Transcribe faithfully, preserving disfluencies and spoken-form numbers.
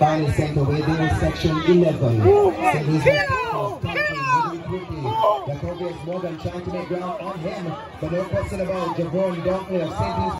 Final center within section eleven. Saint Louis Jacobius Morgan trying to make ground on him, but no question about Javorne Dunkley of Saint Louis.